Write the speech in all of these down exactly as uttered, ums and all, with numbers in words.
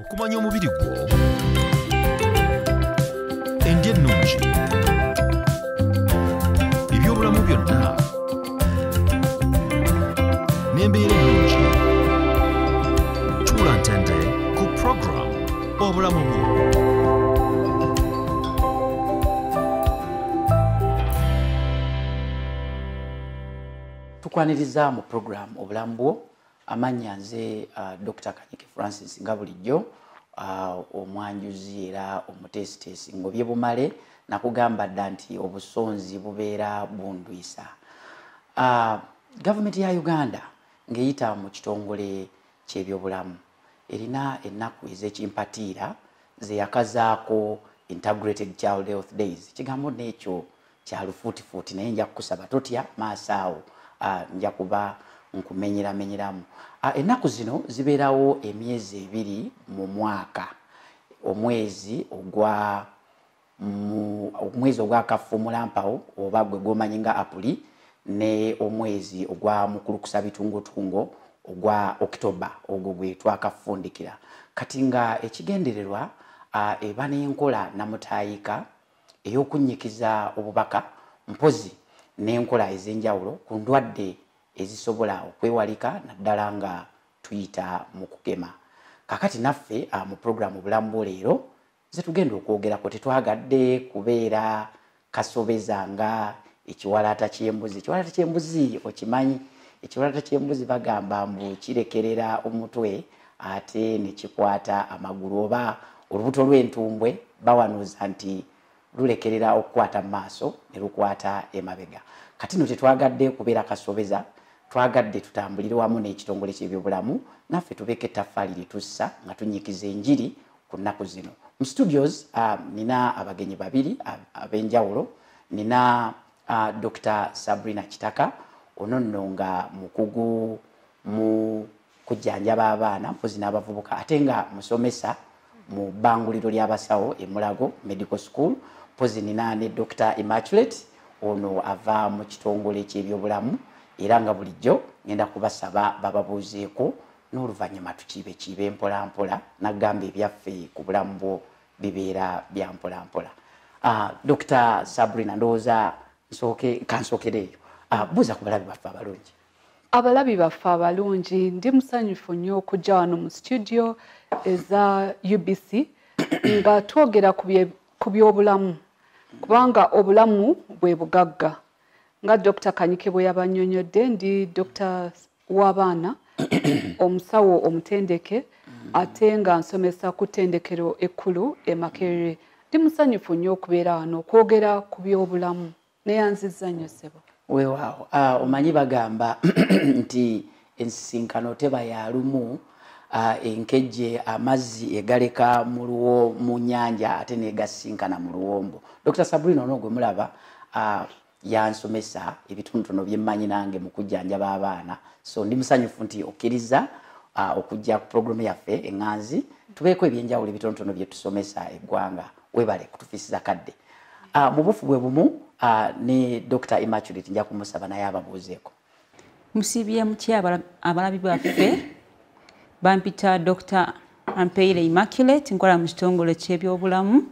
okumanya omubiri gwo endya ennungi ebyobulamu byonna n'embeera ennungi tuula ntende ku program obulamu bwo. Tukwaniriza mu program obulamu bwo amanya nze uh, Doctor Kanyike Francis nga bulijjo uh, omwanjuzi era omutesitesi ngobye bumale nakugamba dda nti obusonzi bubeera bundwisa. Uh, Government ya Uganda ngeyita mu kitongole ky'ebyobulamu erina ennaku ez'ekimpatiira ze yakazaako Integrated Child Health Days. Kigambo n'ekyo kya lufuutifuuti naye nja kukusaba totya maaso awo uh, nja kuba nkumenyera menyeramu. Uh, ennaku zino zibeerawo emyezi ebiri mu mwaka, omwezi ogwa mu omwezi ogwa Kafumulampawo oba gwe gomanyi nga Apuli ne omwezi ogwa Mukulukusa bitungotungo ogwa October ogwo gwe twakafundikira. Kati nga ekigendererwa uh, eba n'enkola namutayika ey'okunnyikiza obubaka mpozi n'enkola ez'enjawulo ku ndwadde ezisobola okwewalika naddala nga tuyita mu kugema. Kakati naffe uh, mu program obulamu leero ze tugenda okwogerako tetwagadde kubeera kasobeza nga ekiwalaata ky'embuzi. Ekiwalaata ky'embuzi okimanyi, ekiwalaata ky'embuzi bagamba mbu kirekerera omutwe ate ne kikwata amagulu, oba olubuto lw'entumbwe bawanuuza nti lulekerera okukwata mu maaso ne lukwata emabega. Kati no tetwagadde kubeera kasobeza, twagadde tutambulire wamu n'ekitongole ky'ebyobulamu naffe tubeeko ettaffaali litussa nga tunyikiza enjiri ku nnaku zino. Mu studios uh, nina abagenyi babiri ab'enjawulo. Nina uh, Doctor Sabrina Kitaka, ono nno nga mukugu mu kujjanjaba abaana mpozi n'abavubuka ate nga musomesa mu bbanguliro ly'abasawo e Mulago Medical School. Mpozi nina ne Doctor Immaculate, ono ava mu kitongole ky'ebyobulamu era nga bulijjo ngenda kubasaba bababuuzeeko n'oluvannyuma tukiibe kiibe mpola mpola nagamba ebyaffe ku bulamu bwo bibeera bya mpola mpola. Uh, Doctor Sabrina ndowooza nsooke kansookere eyo. Uh, buuza ku balabi baffe abalungi. Abalabi baffe abalungi ndi musanyufu nnyo okujja wano mu studio eza U B C nga twogera ku by'obulamu kubanga obulamu bwe bugagga. Nga Doctor Kanyike bwe yabannyonnyodde ndi Doctor w'abaana omusawo omutendeke ate nga nsomesa ku ttendekero ekkulu e Makerere. Ndi musanyufu nnyo okubeera wano okwogera ku by'obulamu neyanzizza nnyo ssebo. Weewaawo uh, omanyi bagamba nti ensisinkano teba ya lumu, uh, enkejje amazzi egaleka mu luwo mu nnyanja ate negasinkana mu luwombo. Doctor Sabrina ono gwe mulaba uh, yansomesa ebitonotono byemmanyi nange mu kujjanjaba abaana, so ndi musanyufu nti okkiriza uh, okujja ku programu yaffe eŋŋanzi tubeeko ebyenjawulo ebitonotono bye tusomesa eggwanga. Webale kutufiisiza kadde. Uh, mu bufu bwe bumu uh, ne Doctor Immaculate nja kumusaba naye ababuuzeeko. Musibye mutya abalabi baffe bampita Doctor Ampeire Immaculate nkola mu kitongole ky'ebyobulamu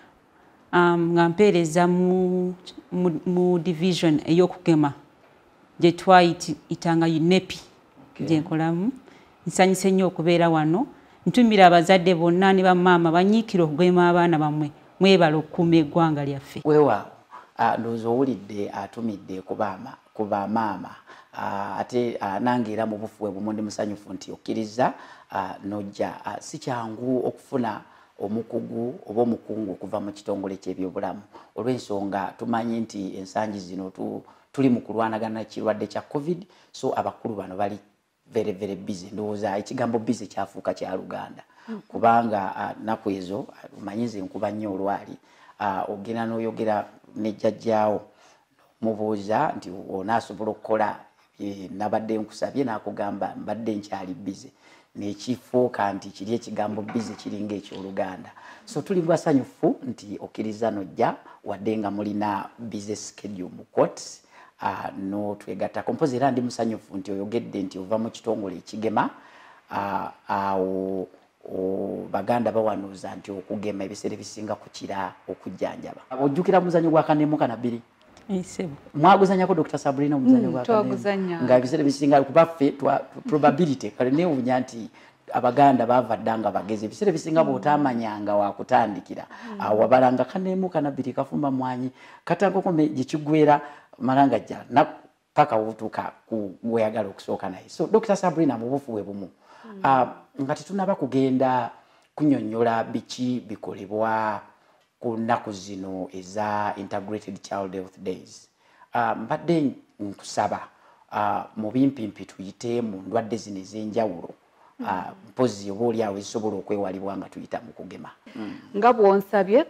um, nga mpeereza mu, mu, mu division ey'okugema gye twayitanga UNEPI gye nkolamu. Nsanyuse nnyo okubeera wano. Ntumira abazadde bonna ne bamaama banyiikira okugema abaana bamwe mwebala okukuuma eggwanga lyaffe. Weewaawo uh, ndowooza owulidde atumidde ku bamaama uh, ate uh, nange era mu bufu bwe bumu ndi musanyufu nti okkiriza uh, nojja. Uh, si kyangu okufuna omukugu oba omukungu okuva mu kitongole ky'ebyobulamu olw'ensonga tumanyi nti ensangi zino tu, tuli mu kulwanagana kirwadde kya COVID, so abakulu bano bali very very busy. Ndowooza ekigambo busy kyafuuka kya Luganda mm. kubanga uh, naku ezo umanyize nkuba nnyo olwali uh, ogenda n'oyogera ne jjajjaawo mubuuza nti onaasobola okukola e, nabadde nkusabye n'akugamba mbadde nkyali busy nekifuuka nti kiri ekigambo busy kiringa eky'Oluganda. So tuli basanyufu nti okkiriza nojja wadde nga mulina busy schedule mu court. Uh, no twegattako mpozi era ndi musanyufu nti oyogedde nti ova mu kitongole ekigema uh, awo baganda bawanuuza nti okugema ebiseera ebisinga kukira okujjanjaba. Ojjukira muzannyo gwa kanemu kanabiri? Isebo. Mwaguzanyako Doctor Sabrina omuzannyo gwa kanemu? Twaguzanya. Nga ebiseera ebisinga kubaffe probability kale neewunya nti abaganda bava ddanga bagezi ebiseera ebisinga bw'otaamanyanga wakutandikira awo wabalanga kanemu kanabiri kafumba mwanyi katangoko gye kigwera malanga jjala paka wotuuka weyagala okusooka naye. So Doctor Sabrina mu bufu bwe bumu nga tetunaba kugenda kunnyonnyola biki bikolebwa ku nnaku zino eza Integrated Child Health Days, mbadde nkusaba mu bimpimpi tuyite mu ndwadde zino ez'enjawulo mpozi oba oli awo ezisobola okwewalibwa nga tuyita mu kugema. Nga bw'onsabye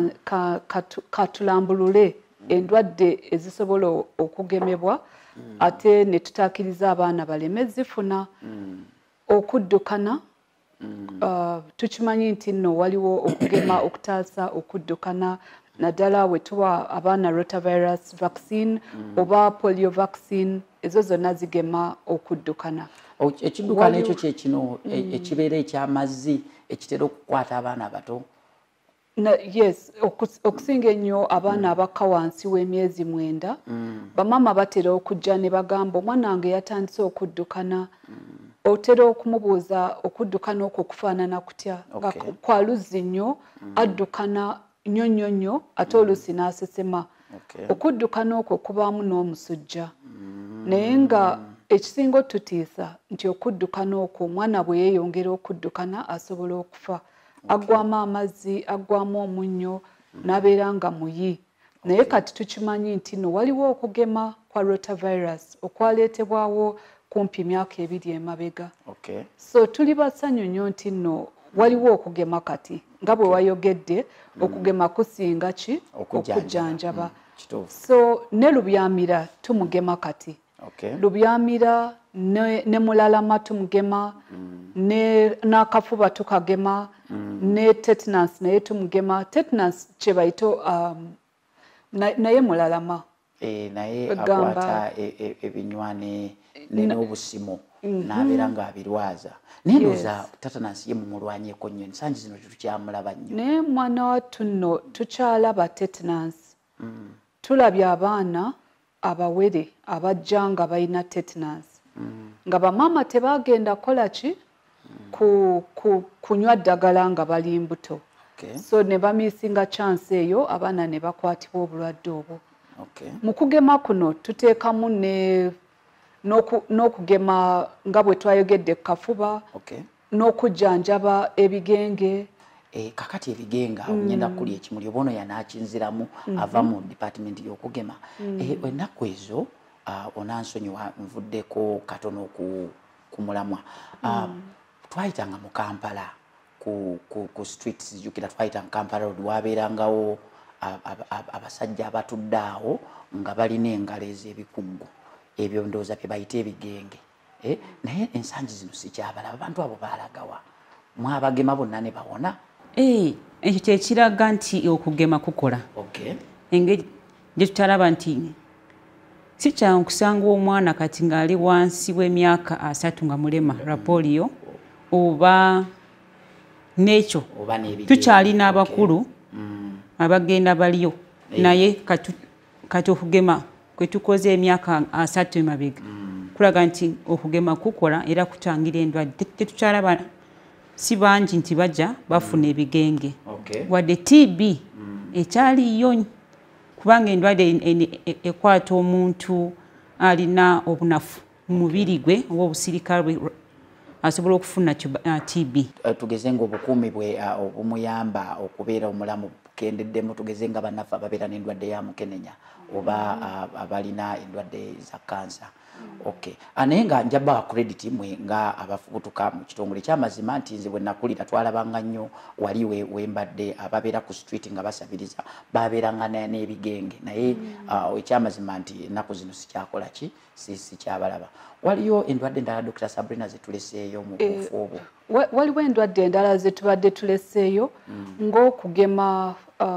katulambulule endwadde ezisobola okugemebwa ate ne tutaakiriza abaana baleme zifuna. Okuddukana tukimanyi nti nno waliwo okugema okutaasa okuddukana naddala we tuwa abaana rotavirus vaccine oba polio vaccine ezo zonna zigema okuddukana. Ekiddukana ekyo kyekino ekibeera eky'amazzi ekitera okukwata abaana abato? Yes, okusinga ennyo abaana abakka wansi w'emyezi mwenda bamama batera okujja ne bagamba omwana wange yatandise okuddukana. Otera okumubuuza okuddukana okwo kufaanana kutya nga kwa luzzi nnyo addukana nnyo nnyo nnyo ate oluusi n'asesema. Okuddukana okwo kubaamu n'omusujja naye nga ekisinga otutiisa nti okuddukana okwo omwana bwe yeeyongera okuddukana asobola okufa. Aggwamu amazzi, aggwamu omunnyo n'abeera nga muyi. Naye kati tukimanyi nti no waliwo okugema kwa rotavirus okwaleetebwawo kumpi myaka ebiri emabega. So tuli basanyu nnyo nti nno waliwo okugema kati nga bwe wayogedde okugema kusinga ki okujjanjaba. So ne lubyamira tumugema kati. Lubyamira ne mulalama tumugema n'akafuba tukagema ne tetanus naye tumugema. Tetanus kye bayito naye mulalama naye akwata ebinywane n'obusimo n'abeera ng'abirwaza. Naye ndowooza tetanus ye mumulwanyeeko nnyo ensangi zino tetukyamulaba nnyo. Naye mwana wattu nno tukyalaba tetanus. Tulabye abaana abawere abajja nga balina tetanus nga bamaama tebaagenda kola ki kunywa ddagala nga bali mbuto. So ne bamiisinga chance eyo abaana ne bakwatibwa obulwadde obwo. Mu kugema kuno tuteekamu ne n'okugema nga bwe twayogedde kafuba n'okujjanjaba ebigenge. Kakati ebigenga ngenda kulya ekimuli oba ono yanaakinziramu ava mu department y'okugema. Ennaku ezo onansonyiwa nvuddeko katono ku mulamwa. Twayitanga mu Kampala ku streets zijjukira twayita mu Kampala road waabeerangawo abasajja abatudde awo nga balina engalo ez'ebikugu ebyo ndowooza bye bayita ebigenge. Naye ensangi zino sikyabalaba abantu abo baalagawa mwabagema bonna ne bawona. Ekyo kyekiraga nti okugema kukola. Engeri gye tutalaba nti si kyangu kusanga omwana kati ng'ali wansi w'emyaka asatu nga mulema lwa polio oba n'ekyo tukyalina abakulu abagenda baliyo naye kati okugema kwe tukoze emyaka asatu emabega kulaga nti okugema kukola era kutangira endwadde. Tetukyalaba si bangi nti bajja bafuna ebigenge wadde T B ekyaliyo kubanga endwadde ekwata omuntu alina obunafu mu mubiri gwe oba obusirikale bwe asobola okufuna T B. Tugeze ng'obukuumi bwe obumuyamba okubeera omulamu bukendeddemu. Tugeze nga bannaffe ababeera n'endwadde ya mukenenya oba abalina endwadde za kansa. Naye nga njabawa credit mwe nga abafubutuka mu kitongole ky'amazima nti nze bwe nakulira twalabanga nnyo wali wembadde ababeera ku street nga basabiriza babeeranga n'ebigenge naye ekyamazima nti ennaku zino sikyakola ki sikyabalaba. Waliyo endwadde endala Doctor Sabrina zetuleseeyo mu bufu obwo? Waliwo endwadde endala zetubadde tuleseeyo ng'okugema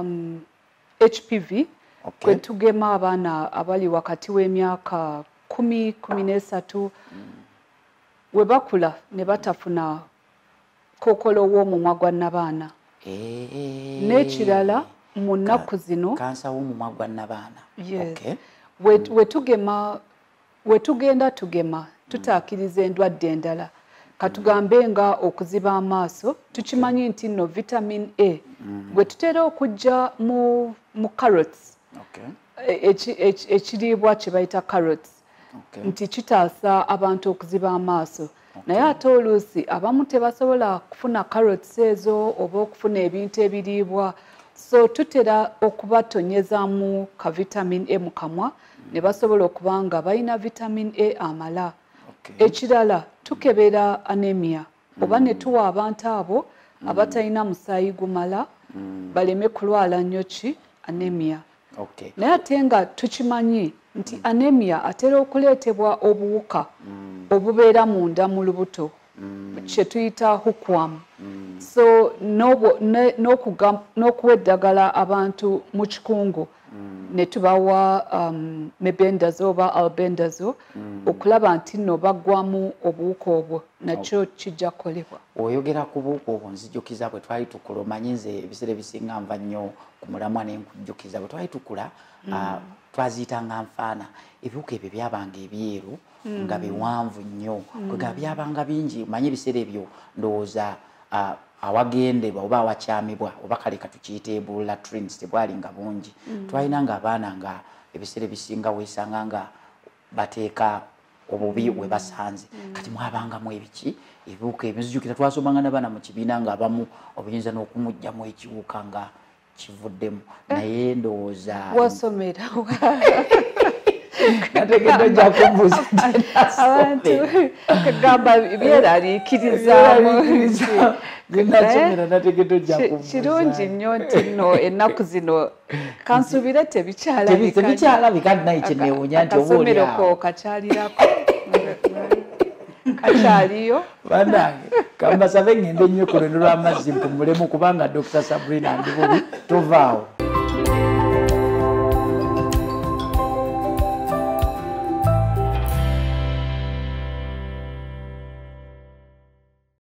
H P V kwe tugema abaana abali wakati w'emyaka kumi kumi n'esatu we bakula ne batafuna kookolo w'omumwa gwa nabaana Eh. n'ekirala mu nnaku zino kansa w'omumwa gwa nabaana. Okay. we tugema we tugenda tugema tutaakiriza endwadde endala katugambe nga okuziba amaaso tukimanyi nti no vitamin A bwe tutera okujja mu mu carrots ekiriibwa kye bayita carrots nti kitaasa abantu okuziba amaaso naye ate oluusi abamu tebasobola kufuna carrots ezo oba okufuna ebintu ebiriibwa so tutera okubatonyezaamu ka vitamin A mu kamwa ne basobola okuba nga balina vitamin A amala. Ekirala tukebera anemia oba ne tuwa abantu abo abatalina musaayi gumala baleme kulwala nnyo ki anemia. Naye ate nga tukimanyi nti anemia atera okuleetebwa obuwuka obubeera munda mu lubuto kye tuyita hookworm. So n'okuwa eddagala abantu mu kikungu ne tubawa um, mebendazo oba albendazo okulaba nti nno baggwamu obuwuka obwo nakyo kijja kukolebwa. Oyogera ku buwuka obwo nzijjukiza bwe twali tukula omanyi nze ebiseera ebisinga nva nnyo ku mulamwa ne nkujjukiza bwe twali tukula twaziyitanga nfaana ebiwuka ebyo byabanga ebyeru nga biwanvu nnyo kwega byabanga bingi omanyi ebiseera ebyo ndowooza awagendebwa oba awakyamibwa oba kale katukiyite ebula trends tebwali nga bungi twalina nga abaana nga ebiseera ebisinga weesanga nga bateeka obubi we basanze kati mwabangamu ebiki ebiwuka ebizijukira twasomanga n'abaana mu kibiina nga abamu obuyinza n'okumugjamu ekiwuka nga kivuddemu naye ndowooza wasomera nategedde ojja kumbuuza abantu kagamba byeraliikirizaamu nasomera nategedde ojja kumbuuza kirungi nnyo nti nno ennaku zino kansuubire tebikyalabika naye kyeneewunya nti obaoliawo kakyalirako kakyaliyo banange kambasabe ngende nnyo ku lwendo lw'amazzi mpumulemu kubanga Dokita Sabrina ndi bubi tovaawo.